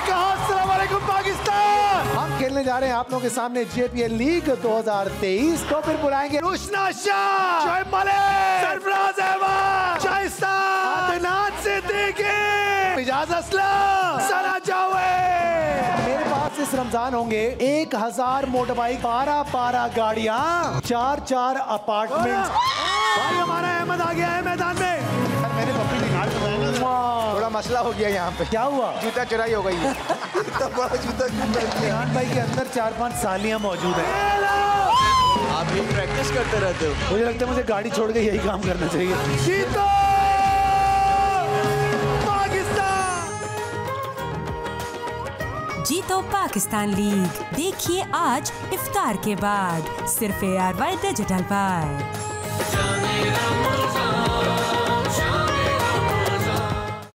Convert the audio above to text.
कहा अस्सलाम वालेकुम पाकिस्तान। हम खेलने जा रहे हैं आप लोगों के सामने JPL लीग 2023। तो फिर बुलाएंगे रुशना शाह, शोएब मलिक, सरफराज अहमद, शाइस्ता, अदनान सिद्दीकी, इजाज असलम, सना जावेद। मेरे पास इस रमजान होंगे 1000 मोटर बाइक, 12 गाड़ियाँ, 4 अपार्टमेंट। भाई हमारा अहमद आ गया है मैदान में। मैंने पप्पी निकाल थोड़ा मसला हो गया यहाँ पे। क्या हुआ? जूता चुराई हो गई है। इतना बड़ा जूता इमरान भाई के अंदर 4-5 सालियाँ मौजूद है। आप भी प्रैक्टिस करते रहते हो। मुझे लगता है मुझे गाड़ी छोड़ के यही काम करना चाहिए। जीतो पाकिस्तान, जीतो पाकिस्तान लीग देखिए आज इफ्तार के बाद सिर्फ ARY डिजिटल पर।